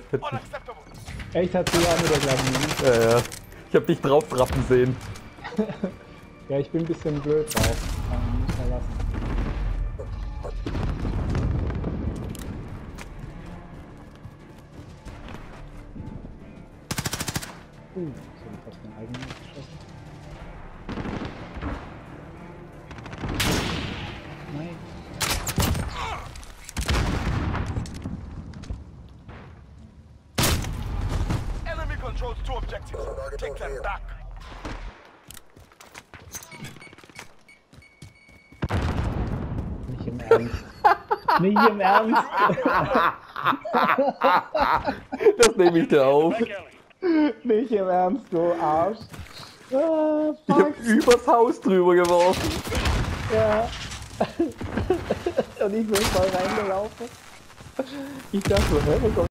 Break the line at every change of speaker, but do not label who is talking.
Echt, hat sie auch mit der gleichen Mini?
Ja. Ich hab dich drauf trappen sehen.
Ja, ich bin ein bisschen blöd drauf. Kann man nicht mehr lassen. Ich habe fast meinen eigenen geschossen. Nein.
Enemy controls 2 objectives. Take them back.
Nicht im Ernst. Nicht im Ernst.
Das nehme ich dir auf.
Nicht im Ernst, du Arsch. Ah,
Ich
fuck.
hab übers Haus drüber geworfen.
Ja. Und ich bin voll reingelaufen. Ich dachte so, hä, wo kommt